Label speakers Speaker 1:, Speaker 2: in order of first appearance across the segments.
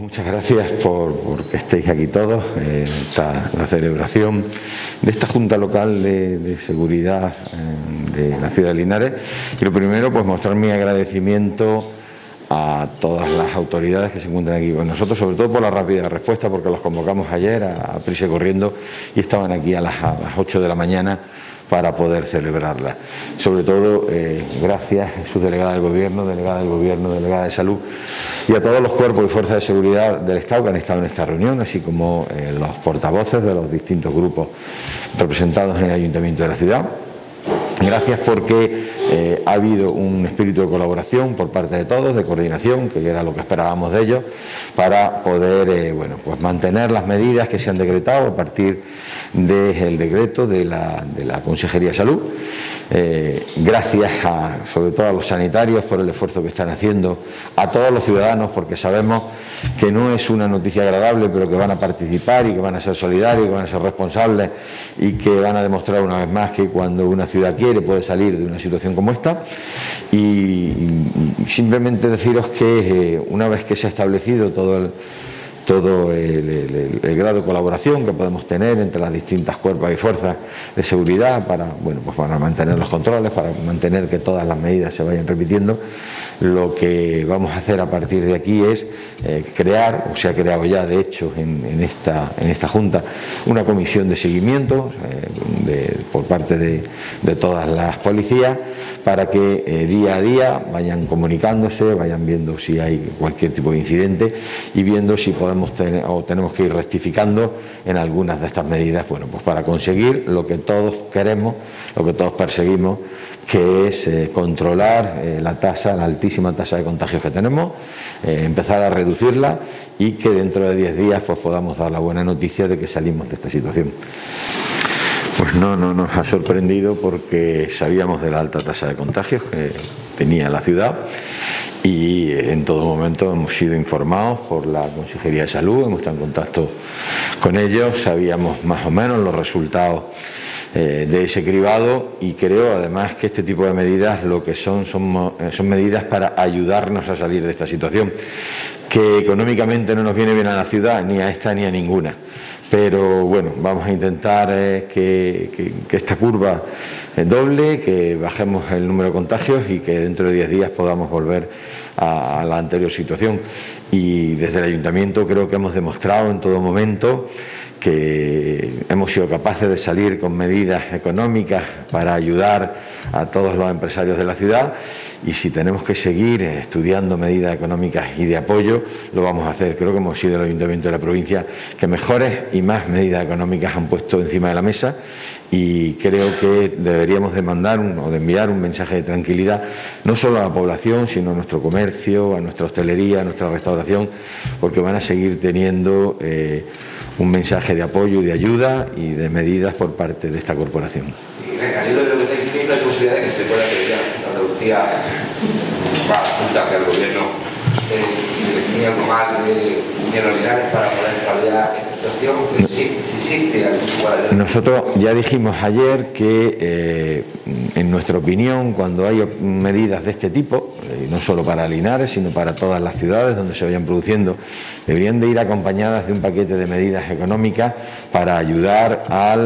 Speaker 1: Muchas gracias por que estéis aquí todos. La celebración de esta Junta Local de Seguridad de la ciudad de Linares. Y lo primero, pues mostrar mi agradecimiento a todas las autoridades que se encuentran aquí con nosotros, sobre todo por la rápida respuesta, porque los convocamos ayer a prisa y corriendo y estaban aquí a las 8 de la mañana para poder celebrarla. Sobre todo, gracias a su delegada del Gobierno, delegada de Salud y a todos los cuerpos y fuerzas de seguridad del Estado que han estado en esta reunión, así como los portavoces de los distintos grupos representados en el Ayuntamiento de la ciudad. Gracias porque ha habido un espíritu de colaboración por parte de todos, de coordinación, que era lo que esperábamos de ellos, para poder pues mantener las medidas que se han decretado a partir del decreto de la Consejería de Salud. Gracias sobre todo a los sanitarios por el esfuerzo que están haciendo, a todos los ciudadanos, porque sabemos que no es una noticia agradable, pero que van a participar y que van a ser solidarios, que van a ser responsables y que van a demostrar una vez más que cuando una ciudad quiere puede salir de una situación como esta. Y simplemente deciros que una vez que se ha establecido todo el grado de colaboración que podemos tener entre las distintas cuerpos y fuerzas de seguridad para mantener los controles, para mantener que todas las medidas se vayan repitiendo, lo que vamos a hacer a partir de aquí es crear, o se ha creado ya de hecho en esta Junta, una comisión de seguimiento por parte de todas las policías, para que día a día vayan comunicándose, vayan viendo si hay cualquier tipo de incidente y viendo si podemos tener o tenemos que ir rectificando en algunas de estas medidas, pues para conseguir lo que todos queremos, lo que todos perseguimos, que es controlar la altísima tasa de contagios que tenemos, empezar a reducirla y que dentro de 10 días pues podamos dar la buena noticia de que salimos de esta situación. Pues no nos ha sorprendido porque sabíamos de la alta tasa de contagios que tenía la ciudad y en todo momento hemos sido informados por la Consejería de Salud, hemos estado en contacto con ellos, sabíamos más o menos los resultados de ese cribado y creo además que este tipo de medidas lo que son medidas para ayudarnos a salir de esta situación, que económicamente no nos viene bien a la ciudad, ni a esta ni a ninguna. Pero bueno, vamos a intentar que esta curva doble, que bajemos el número de contagios y que dentro de 10 días podamos volver a la anterior situación. Y desde el Ayuntamiento creo que hemos demostrado en todo momento que hemos sido capaces de salir con medidas económicas para ayudar a todos los empresarios de la ciudad. Y si tenemos que seguir estudiando medidas económicas y de apoyo, lo vamos a hacer. Creo que hemos sido el Ayuntamiento de la provincia que mejores y más medidas económicas han puesto encima de la mesa y creo que deberíamos de mandar o de enviar un mensaje de tranquilidad no solo a la población, sino a nuestro comercio, a nuestra hostelería, a nuestra restauración, porque van a seguir teniendo un mensaje de apoyo y de ayuda y de medidas por parte de esta corporación.
Speaker 2: Al hilo de lo que está diciendo, hay posibilidad de que se pueda pedir a Andalucía va a junta hacia el Gobierno si tenía algo más de dinero Linares para poder paliar esta situación, si existe algún tipo de...
Speaker 1: Nosotros ya dijimos ayer que en nuestra opinión, cuando hay medidas de este tipo, no solo para Linares sino para todas las ciudades donde se vayan produciendo, deberían de ir acompañadas de un paquete de medidas económicas para ayudar a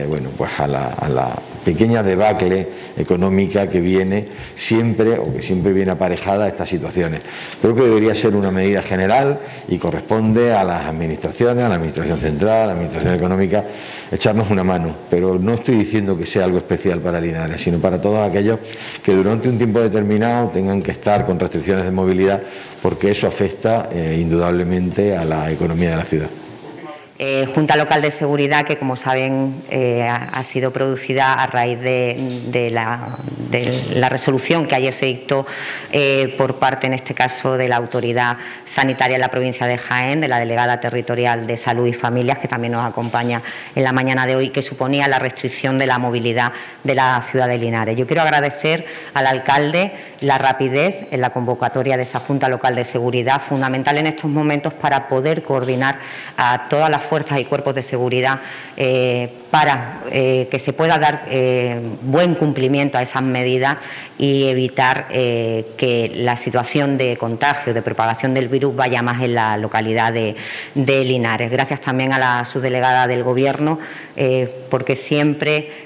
Speaker 1: la pequeña debacle económica que viene siempre o que siempre viene aparejada a estas situaciones. Creo que debería ser una medida general y corresponde a las administraciones, a la Administración Central, a la Administración Económica, echarnos una mano, pero no estoy diciendo que sea algo especial para Linares, sino para todos aquellos que durante un tiempo determinado tengan que estar con restricciones de movilidad, porque eso afecta indudablemente a la economía de la ciudad.
Speaker 3: Junta Local de Seguridad que, como saben, ha sido producida a raíz de la resolución que ayer se dictó por parte, en este caso, de la Autoridad Sanitaria en la provincia de Jaén, de la Delegada Territorial de Salud y Familias, que también nos acompaña en la mañana de hoy, que suponía la restricción de la movilidad de la ciudad de Linares. Yo quiero agradecer al alcalde la rapidez en la convocatoria de esa Junta Local de Seguridad, fundamental en estos momentos para poder coordinar a todas las fuerzas y cuerpos de seguridad para que se pueda dar buen cumplimiento a esas medidas y evitar que la situación de contagio, de propagación del virus vaya más en la localidad de Linares. Gracias también a la subdelegada del Gobierno, porque siempre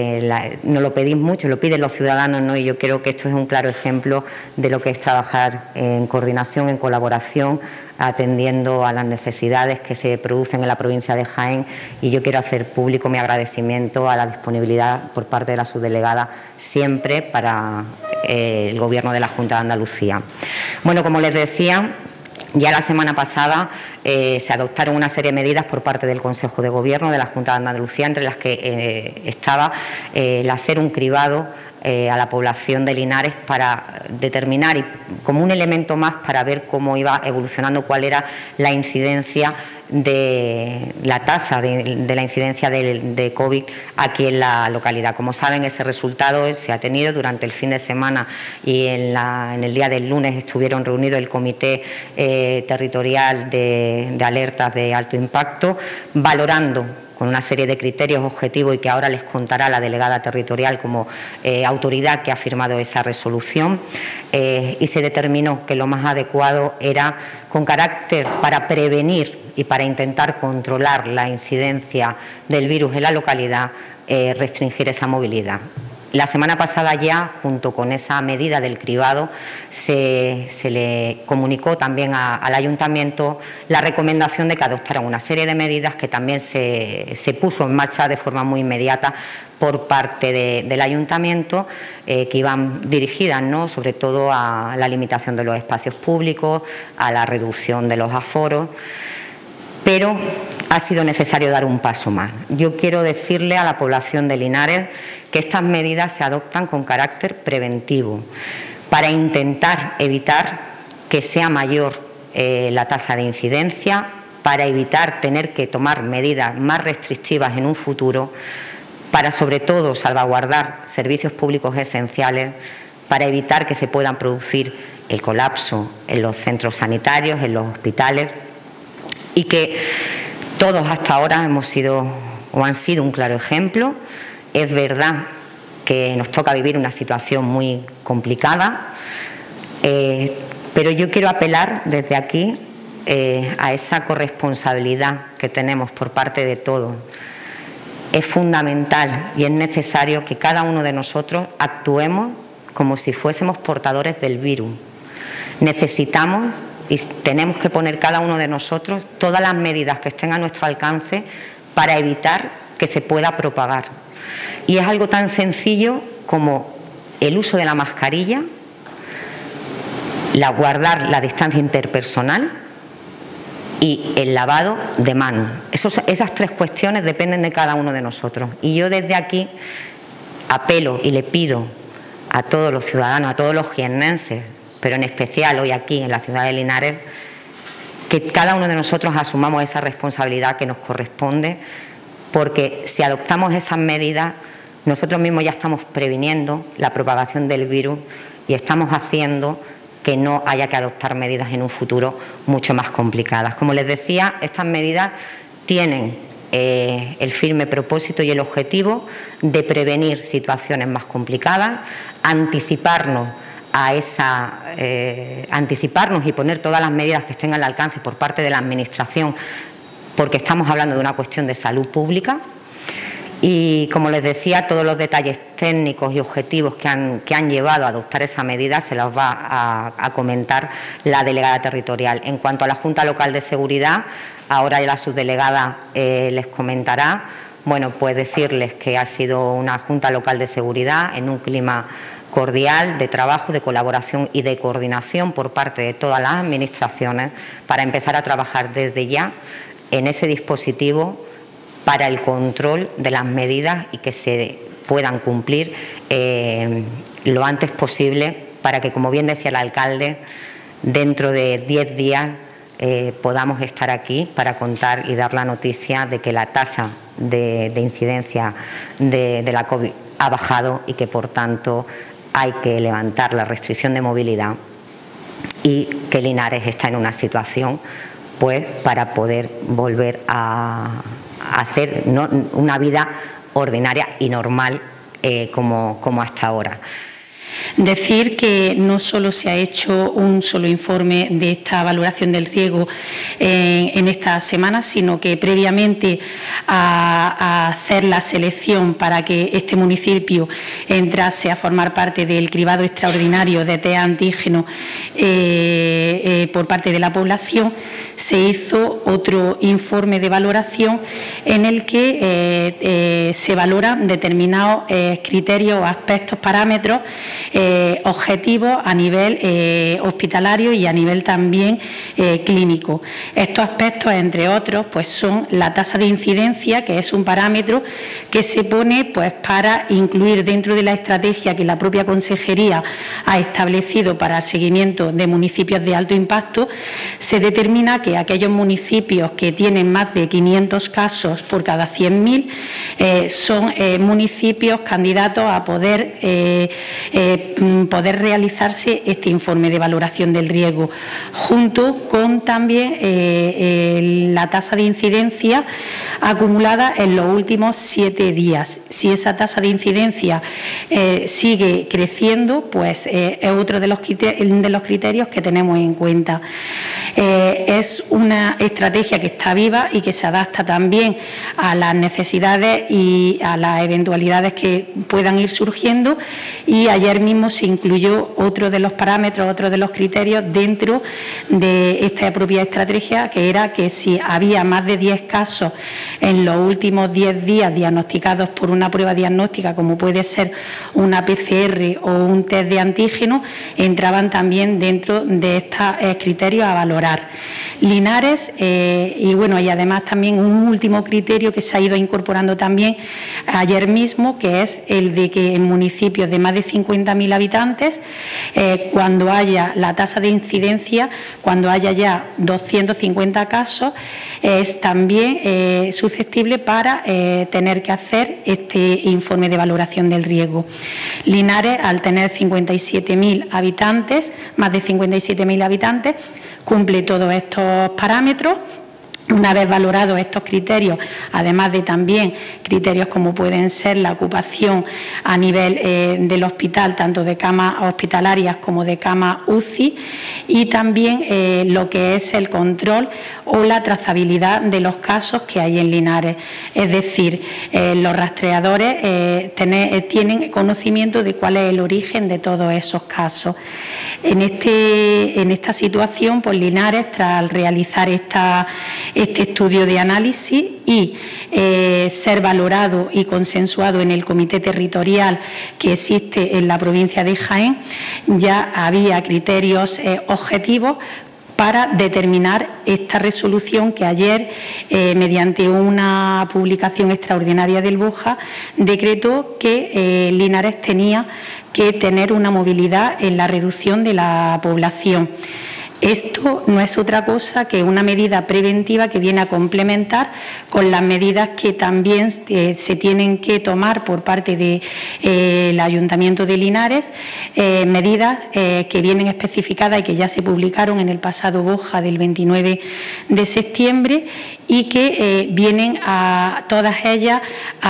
Speaker 3: nos lo pedís mucho, lo piden los ciudadanos, ¿no? Y yo creo que esto es un claro ejemplo de lo que es trabajar en coordinación, en colaboración, atendiendo a las necesidades que se producen en la provincia de Jaén, y yo quiero hacer público mi agradecimiento a la disponibilidad por parte de la subdelegada siempre para el Gobierno de la Junta de Andalucía. Bueno, como les decía, ya la semana pasada se adoptaron una serie de medidas por parte del Consejo de Gobierno de la Junta de Andalucía, entre las que estaba el hacer un cribado a la población de Linares para determinar, y como un elemento más para ver cómo iba evolucionando, cuál era la incidencia de la tasa de la incidencia de COVID aquí en la localidad. Como saben, ese resultado se ha tenido durante el fin de semana, y en el día del lunes estuvieron reunidos el Comité Territorial de Alertas de Alto Impacto, valorando con una serie de criterios objetivos, y que ahora les contará la delegada territorial como autoridad que ha firmado esa resolución, y se determinó que lo más adecuado era, con carácter para prevenir y para intentar controlar la incidencia del virus en la localidad, restringir esa movilidad. La semana pasada ya, junto con esa medida del cribado, se le comunicó también al Ayuntamiento la recomendación de que adoptaran una serie de medidas que también se puso en marcha de forma muy inmediata por parte del Ayuntamiento, que iban dirigidas, ¿no?, sobre todo a la limitación de los espacios públicos, a la reducción de los aforos. Pero ha sido necesario dar un paso más. Yo quiero decirle a la población de Linares que estas medidas se adoptan con carácter preventivo, para intentar evitar que sea mayor la tasa de incidencia, para evitar tener que tomar medidas más restrictivas en un futuro, para sobre todo salvaguardar servicios públicos esenciales, para evitar que se puedan producir el colapso en los centros sanitarios, en los hospitales, y que todos hasta ahora hemos sido o han sido un claro ejemplo. Es verdad que nos toca vivir una situación muy complicada, pero yo quiero apelar desde aquí a esa corresponsabilidad que tenemos por parte de todos. Es fundamental y es necesario que cada uno de nosotros actuemos como si fuésemos portadores del virus. Necesitamos y tenemos que poner cada uno de nosotros todas las medidas que estén a nuestro alcance para evitar que se pueda propagar. Y es algo tan sencillo como el uso de la mascarilla, guardar la distancia interpersonal y el lavado de manos. Esas tres cuestiones dependen de cada uno de nosotros. Y yo desde aquí apelo y le pido a todos los ciudadanos, a todos los jiennenses, pero en especial hoy aquí en la ciudad de Linares, que cada uno de nosotros asumamos esa responsabilidad que nos corresponde, porque si adoptamos esas medidas, nosotros mismos ya estamos previniendo la propagación del virus y estamos haciendo que no haya que adoptar medidas en un futuro mucho más complicadas. Como les decía, estas medidas tienen el firme propósito y el objetivo de prevenir situaciones más complicadas, anticiparnos y poner todas las medidas que estén al alcance por parte de la Administración, porque estamos hablando de una cuestión de salud pública. Y como les decía, todos los detalles técnicos y objetivos que han llevado a adoptar esa medida se los va a comentar la delegada territorial. En cuanto a la Junta Local de Seguridad, ahora la subdelegada les comentará. Bueno, pues decirles que ha sido una Junta Local de Seguridad en un clima cordial, de trabajo, de colaboración y de coordinación por parte de todas las administraciones, para empezar a trabajar desde ya en ese dispositivo para el control de las medidas y que se puedan cumplir lo antes posible, para que, como bien decía el alcalde, dentro de 10 días podamos estar aquí para contar y dar la noticia de que la tasa de incidencia de la COVID ha bajado y que, por tanto, hay que levantar la restricción de movilidad y que Linares está en una situación, pues, para poder volver a hacer una vida ordinaria y normal como hasta ahora.
Speaker 4: Decir que no solo se ha hecho un solo informe de esta valoración del riego en esta semana, sino que previamente a hacer la selección para que este municipio entrase a formar parte del cribado extraordinario de test antígeno por parte de la población, se hizo otro informe de valoración en el que se valoran determinados criterios, aspectos, parámetros objetivos a nivel hospitalario y a nivel también clínico. Estos aspectos, entre otros, pues son la tasa de incidencia, que es un parámetro que se pone pues para incluir dentro de la estrategia que la propia Consejería ha establecido para el seguimiento de municipios de alto impacto. Se determina que aquellos municipios que tienen más de 500 casos por cada 100.000 son municipios candidatos a poder realizarse este informe de valoración del riesgo, junto con también la tasa de incidencia acumulada en los últimos 7 días. Si esa tasa de incidencia sigue creciendo, pues es otro de los criterios que tenemos en cuenta. Es una estrategia que está viva y que se adapta también a las necesidades y a las eventualidades que puedan ir surgiendo, y ayer mismo se incluyó otro de los parámetros, otro de los criterios dentro de esta propia estrategia, que era que si había más de 10 casos en los últimos 10 días diagnosticados por una prueba diagnóstica, como puede ser una PCR o un test de antígeno, entraban también dentro de estos criterios a valorar. Linares, y además también un último criterio que se ha ido incorporando también ayer mismo, que es el de que en municipios de más de 50.000 habitantes, cuando haya la tasa de incidencia, cuando haya ya 250 casos, es también susceptible para tener que hacer este informe de valoración del riesgo. Linares, al tener 57.000 habitantes, más de 57.000 habitantes, cumple todos estos parámetros. Una vez valorados estos criterios, además de también criterios como pueden ser la ocupación a nivel del hospital, tanto de camas hospitalarias como de camas UCI, y también lo que es el control o la trazabilidad de los casos que hay en Linares. Es decir, los rastreadores tienen conocimiento de cuál es el origen de todos esos casos. En esta situación, pues Linares, tras realizar este estudio de análisis y ser valorado y consensuado en el comité territorial que existe en la provincia de Jaén, ya había criterios objetivos para determinar esta resolución que ayer, mediante una publicación extraordinaria del BOJA, decretó que Linares tenía que tener una movilidad en la reducción de la población. Esto no es otra cosa que una medida preventiva que viene a complementar con las medidas que también se tienen que tomar por parte del Ayuntamiento de Linares, medidas que vienen especificadas y que ya se publicaron en el pasado BOJA del 29 de septiembre y que vienen a todas ellas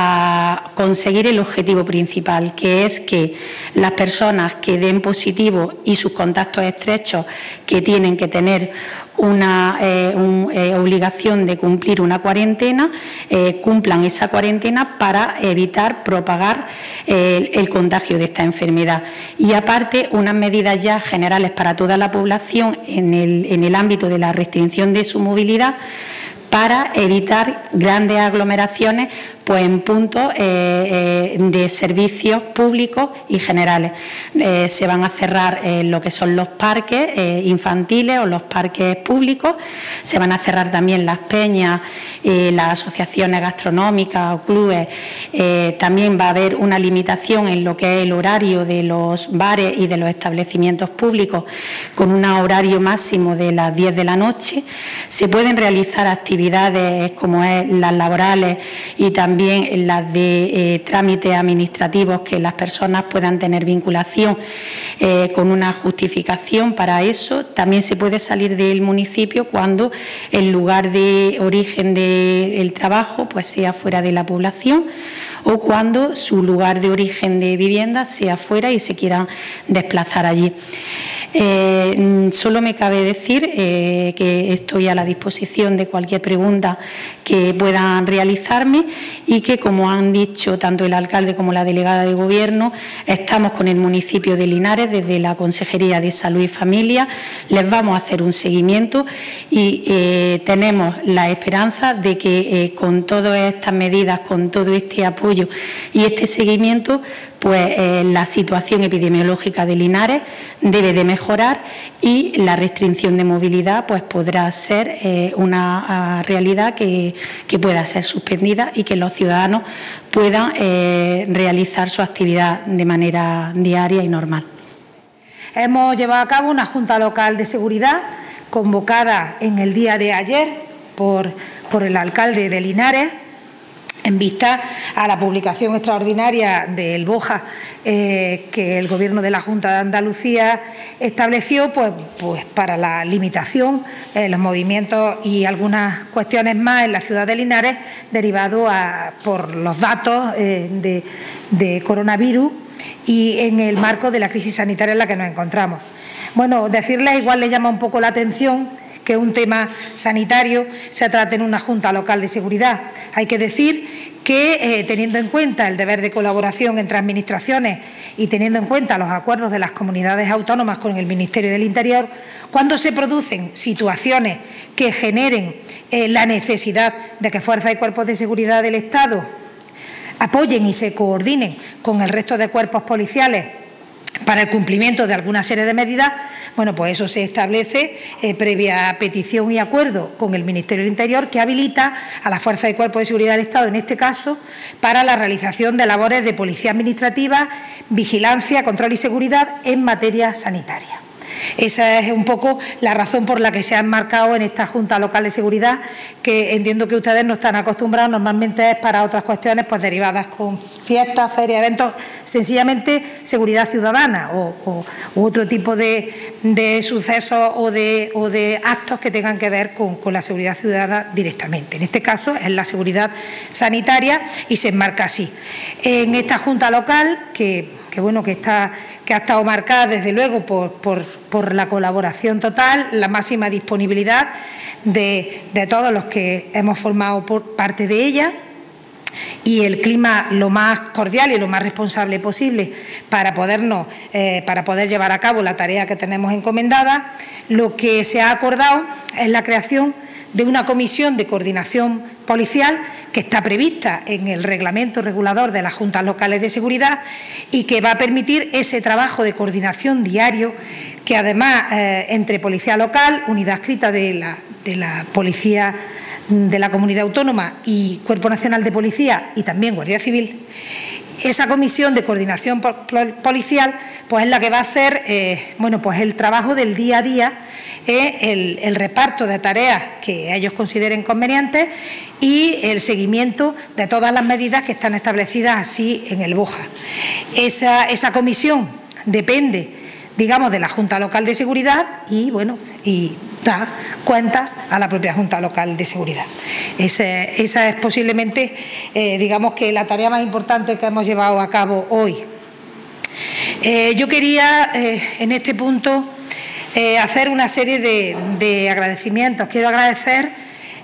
Speaker 4: a conseguir el objetivo principal, que es que las personas que den positivo y sus contactos estrechos, que tienen que tener una obligación de cumplir una cuarentena, cumplan esa cuarentena para evitar propagar el contagio de esta enfermedad. Y aparte, unas medidas ya generales para toda la población en el ámbito de la restricción de su movilidad, para evitar grandes aglomeraciones pues en puntos de servicios públicos y generales. Se van a cerrar lo que son los parques infantiles o los parques públicos, se van a cerrar también las peñas, las asociaciones gastronómicas o clubes. También va a haber una limitación en lo que es el horario de los bares y de los establecimientos públicos, con un horario máximo de las 10 de la noche. Se pueden realizar actividades como es las laborales y también también las de trámites administrativos, que las personas puedan tener vinculación con una justificación para eso. También se puede salir del municipio cuando el lugar de origen del trabajo pues sea fuera de la población, o cuando su lugar de origen de vivienda sea fuera y se quieran desplazar allí. Solo me cabe decir que estoy a la disposición de cualquier pregunta que puedan realizarme y que, como han dicho tanto el alcalde como la delegada de Gobierno, estamos con el municipio de Linares desde la Consejería de Salud y Familia. Les vamos a hacer un seguimiento y tenemos la esperanza de que con todas estas medidas, con todo este apoyo y este seguimiento, pues la situación epidemiológica de Linares debe de mejorar y la restricción de movilidad pues podrá ser una realidad que pueda ser suspendida y que los ciudadanos puedan realizar su actividad de manera diaria y normal.
Speaker 5: Hemos llevado a cabo una Junta Local de Seguridad convocada en el día de ayer por el alcalde de Linares, en vista a la publicación extraordinaria del BOJA que el Gobierno de la Junta de Andalucía estableció pues para la limitación, los movimientos y algunas cuestiones más en la ciudad de Linares derivado por los datos de coronavirus y en el marco de la crisis sanitaria en la que nos encontramos. Bueno, decirles, igual les llama un poco la atención que un tema sanitario se trate en una Junta Local de Seguridad. Hay que decir que, teniendo en cuenta el deber de colaboración entre administraciones y teniendo en cuenta los acuerdos de las comunidades autónomas con el Ministerio del Interior, cuando se producen situaciones que generen la necesidad de que fuerzas y cuerpos de seguridad del Estado apoyen y se coordinen con el resto de cuerpos policiales para el cumplimiento de alguna serie de medidas, bueno, pues eso se establece previa petición y acuerdo con el Ministerio del Interior, que habilita a las fuerzas y cuerpos de seguridad del Estado, en este caso, para la realización de labores de policía administrativa, vigilancia, control y seguridad en materia sanitaria. Esa es un poco la razón por la que se ha enmarcado en esta Junta Local de Seguridad, que entiendo que ustedes no están acostumbrados, normalmente es para otras cuestiones pues derivadas con fiestas, ferias, eventos, sencillamente seguridad ciudadana u otro tipo de sucesos o de actos que tengan que ver con la seguridad ciudadana directamente. En este caso es la seguridad sanitaria y se enmarca así. En esta Junta Local, que ha estado marcada desde luego por la colaboración total, la máxima disponibilidad de todos los que hemos formado parte de ella y el clima lo más cordial y lo más responsable posible para poder llevar a cabo la tarea que tenemos encomendada. Lo que se ha acordado es la creación de una comisión de coordinación policial que está prevista en el reglamento regulador de las Juntas Locales de Seguridad y que va a permitir ese trabajo de coordinación diario que, además, entre Policía Local, Unidad Adscrita de la Policía de la Comunidad Autónoma y Cuerpo Nacional de Policía y también Guardia Civil, esa comisión de coordinación policial pues es la que va a hacer pues el trabajo del día a día, el reparto de tareas que ellos consideren convenientes y el seguimiento de todas las medidas que están establecidas así en el BOJA. Esa comisión depende, digamos, de la Junta Local de Seguridad y da cuentas a la propia Junta Local de Seguridad. Esa es posiblemente, digamos, que la tarea más importante que hemos llevado a cabo hoy. Yo quería, en este punto, hacer una serie de agradecimientos. Quiero agradecer,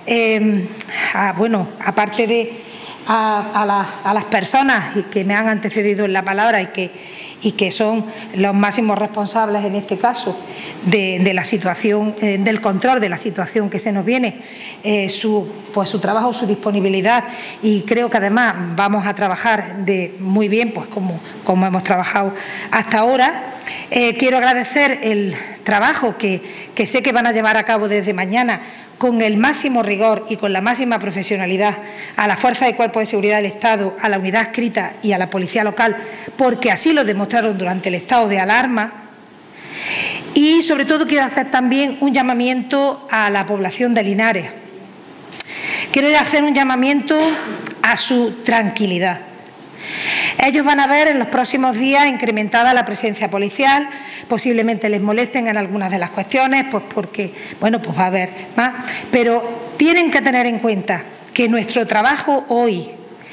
Speaker 5: aparte a las personas que me han antecedido en la palabra y que son los máximos responsables en este caso de la situación, del control de la situación que se nos viene, su trabajo, su disponibilidad, y creo que además vamos a trabajar muy bien, pues como hemos trabajado hasta ahora. Quiero agradecer el trabajo que sé que van a llevar a cabo desde mañana con el máximo rigor y con la máxima profesionalidad a la Fuerza y Cuerpo de Seguridad del Estado, a la Unidad Adscrita y a la Policía Local, porque así lo demostraron durante el estado de alarma. Y sobre todo quiero hacer también un llamamiento a la población de Linares. Quiero hacer un llamamiento a su tranquilidad. Ellos van a ver en los próximos días incrementada la presencia policial, posiblemente les molesten en algunas de las cuestiones, pues porque, bueno, pues va a haber más, pero tienen que tener en cuenta que nuestro trabajo hoy,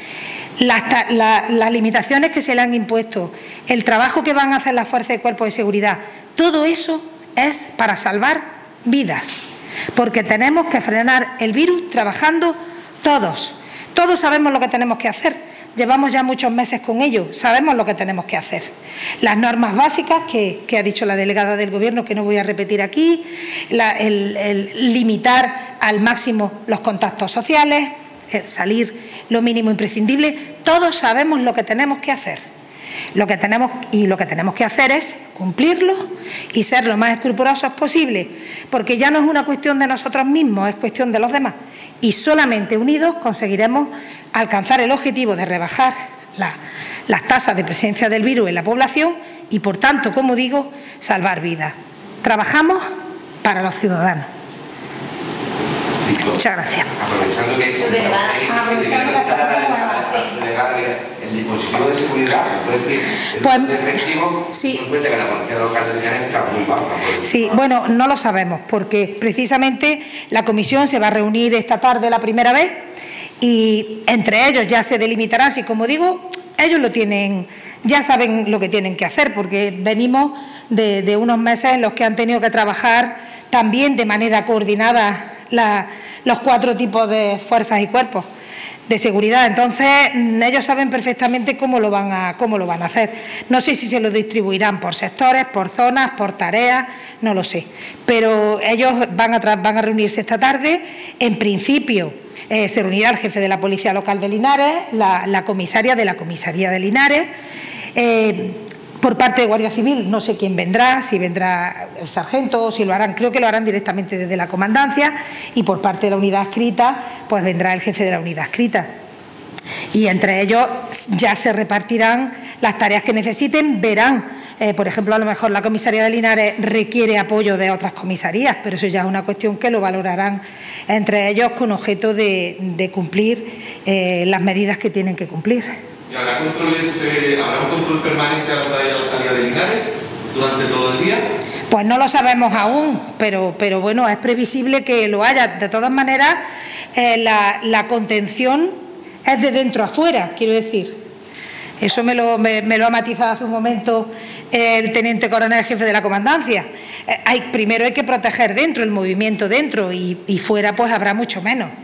Speaker 5: las limitaciones que se le han impuesto, el trabajo que van a hacer las fuerzas y cuerpos de seguridad, todo eso es para salvar vidas, porque tenemos que frenar el virus trabajando todos. Todos sabemos lo que tenemos que hacer. Llevamos ya muchos meses con ello, sabemos lo que tenemos que hacer. Las normas básicas que ha dicho la delegada del Gobierno, que no voy a repetir aquí, el limitar al máximo los contactos sociales, el salir lo mínimo imprescindible, todos sabemos lo que tenemos que hacer. Lo que tenemos que hacer es cumplirlo y ser lo más escrupulosos posible, porque ya no es una cuestión de nosotros mismos, es cuestión de los demás. Y solamente unidos conseguiremos alcanzar el objetivo de rebajar las tasas de presencia del virus en la población y, por tanto, como digo, salvar vidas. Trabajamos para los ciudadanos. Muchas gracias.
Speaker 2: Aprovechando que el dispositivo de seguridad, el efectivo,
Speaker 5: sí.
Speaker 2: Cuenta que la policía local de Linares está muy baja.
Speaker 5: Sí, bueno, no lo sabemos, porque precisamente la comisión se va a reunir esta tarde la primera vez y entre ellos ya se delimitará, si como digo, ellos lo tienen, ya saben lo que tienen que hacer, porque venimos de unos meses en los que han tenido que trabajar también de manera coordinada los 4 tipos de fuerzas y cuerpos de seguridad. Entonces, ellos saben perfectamente cómo lo van a hacer. No sé si se lo distribuirán por sectores, por zonas, por tareas, no lo sé. Pero ellos van a reunirse esta tarde. En principio, se reunirá el jefe de la Policía Local de Linares, la comisaria de la Comisaría de Linares. Por parte de Guardia Civil, no sé quién vendrá, si vendrá el sargento o si lo harán, creo que lo harán directamente desde la comandancia, y por parte de la unidad adscrita, pues vendrá el jefe de la unidad adscrita. Y entre ellos ya se repartirán las tareas que necesiten, verán, por ejemplo, a lo mejor la comisaría de Linares requiere apoyo de otras comisarías, pero eso ya es una cuestión que lo valorarán entre ellos con objeto de cumplir las medidas que tienen que cumplir.
Speaker 6: ¿Y habrá un control permanente a la entrada y a la salida de Linares durante todo el día?
Speaker 5: Pues no lo sabemos aún, pero bueno, es previsible que lo haya. De todas maneras, la contención es de dentro a fuera, quiero decir. Eso me lo ha matizado hace un momento el teniente coronel jefe de la comandancia. Primero hay que proteger dentro, el movimiento dentro, y fuera pues habrá mucho menos.